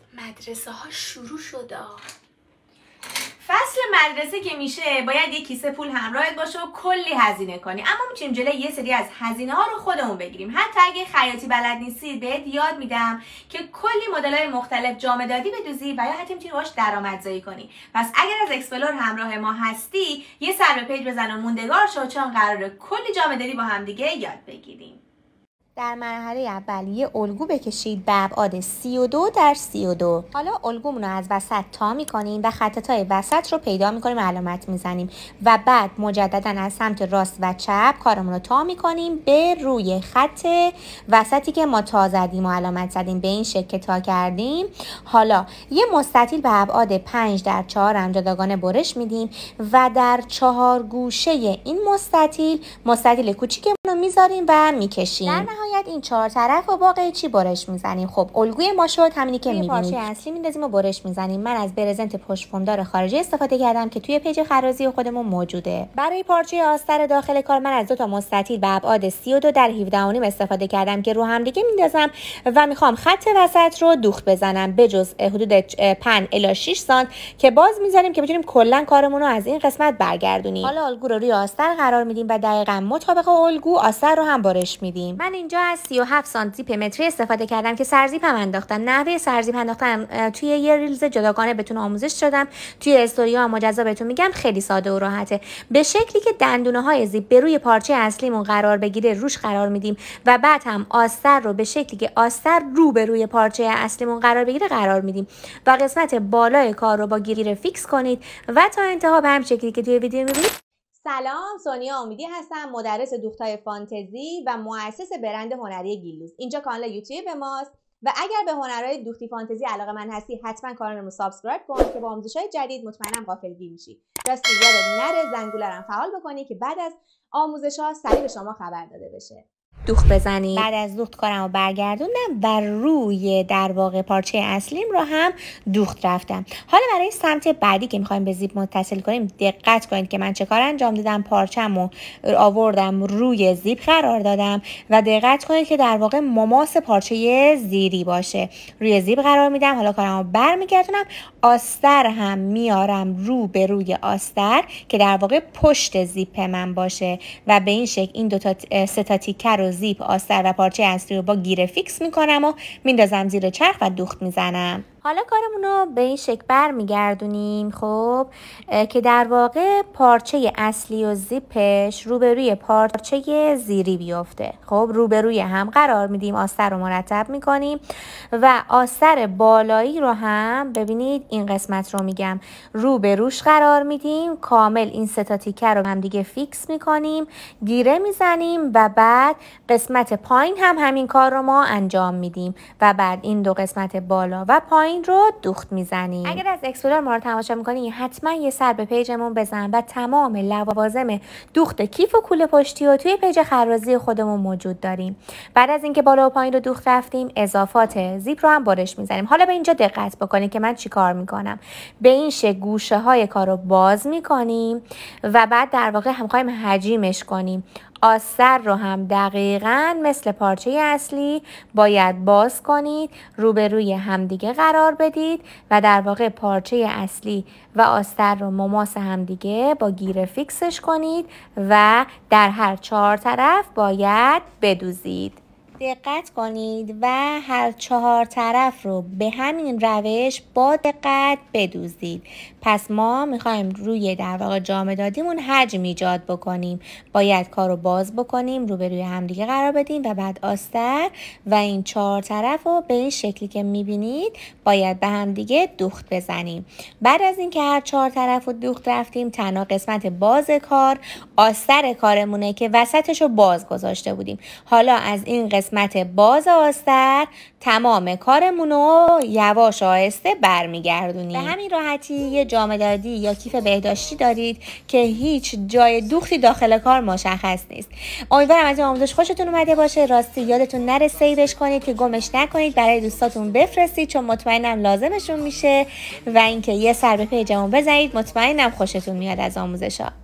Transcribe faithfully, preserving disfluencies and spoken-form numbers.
مدرسه ها شروع شده. فصل مدرسه که میشه باید یک کیسه پول همراهت باشه و کلی هزینه کنی، اما میتونیم جلوی یه سری از هزینه ها رو خودمون بگیریم. حتی اگه خیاطی بلد نیستی بهت یاد میدم که کلی مدل‌های مختلف جامدادی بدوزی و یا حتی میتونی باهاش درآمدزایی کنی. پس اگر از اکسپلور همراه ما هستی یه سر به پیج بزن و موندگار شو، چون قراره کلی جامدادی با هم دیگه یاد بگیریم. در مرحله اول یه الگو بکشید به ابعاد سی و دو در سی و دو. حالا الگومون رو از وسط تا میکنیم و خط‌های وسط رو پیدا میکنیم و علامت میزنیم و بعد مجددا از سمت راست و چپ کارمون رو تا میکنیم به روی خط وسطی که ما تا زدیم و علامت زدیم. به این شکل که تا کردیم حالا یه مستطیل به ابعاد پنج در چهار هم جداگانه برش میدیم و در چهار گوشه این مستطیل مستطیل کوچیکمون رو میذاریم و میکشیم. در نهایت این چهار طرف و با قیچی برش میزنیم. خب الگوی ما شد همینی که میبینید. پارچه اصلی میندازیم و برش میزنیم. من از برزنت پشت فرمدار خارجی استفاده کردم که توی پیج خرازی خودمون موجوده. برای پارچه آستر داخل کار من از دو تا مستطیل به ابعاد سی و دو در هفده و نیم استفاده کردم که رو هم دیگه میندازم و میخوام خط وسط رو دوخت بزنم به جز حدود پنج الی شش سانت که باز میذاریم که بتونیم کلا کارمون رو از این قسمت برگردونیم. حالا الگو رو روی آستر قرار میدیم و دقیقاً مطابق الگو آستر رو هم برش میدیم. من اینجا از سی و هفت سانت زیپ متری استفاده کردم که سرزیپ هم انداختم. نحوه سرزیپ انداختن توی یه ریلز جداگانه بهتون آموزش دادم، توی استوری‌ها مجزا بهتون میگم، خیلی ساده و راحته. به شکلی که دندونه های زیپ به روی پارچه اصلیمون قرار بگیره روش قرار میدیم و بعد هم آستر رو به شکلی که آستر رو به روی پارچه اصلیمون قرار بگیره قرار میدیم و قسمت بالای کار رو با گیر فیکس کنید و تا انتها به هم شکلی که توی ویدیو میبینید. سلام، سونیا امیدی هستم، مدرس دوختای فانتزی و مؤسس برند هنری گیلوز. اینجا کانال یوتیوب ماست و اگر به هنرهای دوختی فانتزی علاقه من هستی حتما کانالمون رو سابسکرایب کن که با آموزش‌های جدید مطمئنم غافلگیر میشی. راستی یادت نره زنگوله رو فعال بکنی که بعد از آموزش‌ها سریع به شما خبر داده بشه. دوخت بزنید. بعد از دوخت کارم رو برگردوندم و روی در واقع پارچه اصلیم رو هم دوخت رفتم. حالا برای سمت بعدی که میخوایم به زیپ متصل کنیم دقت کنید که من چه کار انجام دادم. پارچم رو آوردم روی زیپ قرار دادم و دقت کنید که در واقع مماس پارچه زیری باشه. روی زیپ قرار میدم. حالا کارم رو برمیگردونم، آستر هم میارم رو به روی آستر که در واقع پشت زیپ من باشه و به این شکل این دو تا سه تا تیکه رو زیپ، آستر و پارچه اصلی رو با گیر فیکس میکنم و میندازم زیر چرخ و دوخت میزنم. حالا کارمون رو به این شکل برمیگردونیم. خب که در واقع پارچه اصلی و زیپش روبروی پارچه زیری بیفته. خب روبروی هم قرار میدیم، آستر رو مرتب میکنیم و آستر بالایی رو هم ببینید این قسمت رو میگم روبروش قرار میدیم. کامل این سه تا تیکه رو هم دیگه فیکس میکنیم، گیره میزنیم و بعد قسمت پایین هم همین کار رو ما انجام میدیم و بعد این دو قسمت بالا و پایین این رو دوخت میزنیم. اگر از اکسپلور ما رو تماشا میکنی حتما یه سر به پیجمون بزن و تمام لوازم دوخت کیف و کوله پشتی و توی پیج خرازی خودمون موجود داریم. بعد از اینکه بالا و پایین رو دوخت رفتیم اضافات زیپ رو هم برش میزنیم. حالا به اینجا دقت بکنید که من چی کار میکنم. به این شکل گوشه های کار رو باز میکنیم و بعد در واقع هم خواهیم حجیمش کنیم. آستر رو هم دقیقاً مثل پارچه اصلی باید باز کنید، روبروی همدیگه قرار بدید و در واقع پارچه اصلی و آستر رو مماس همدیگه با گیر فیکسش کنید و در هر چهار طرف باید بدوزید. دقت کنید و هر چهار طرف رو به همین روش با دقت بدوزید. پس ما میخوایم روی در واقع جامدادیمون حجم ایجاد بکنیم. باید کار رو باز بکنیم، رو به روی همدیگه قرار بدیم و بعد آستر و این چهار طرف رو به این شکلی که میبینید باید به همدیگه دوخت بزنیم. بعد از اینکه هر چهار طرف رو دوخت رفتیم تنها قسمت باز کار آستر کارمونه که وسطش رو باز گذاشته بودیم. حالا از این قسمت قسمت باز آستر تمام کارمون رو یواش آهسته برمیگردونیم. به همین راحتی یه جامدادی یا کیف بهداشتی دارید که هیچ جای دوختی داخل کار مشخص نیست. امیدوارم از این آموزش خوشتون اومده باشه. راستی یادتون نره سیوش کنید که گمش نکنید، برای دوستاتون بفرستید چون مطمئنم لازمشون میشه و اینکه یه سر به پیجمون بزنید، مطمئنم خوشتون میاد از آموزشا.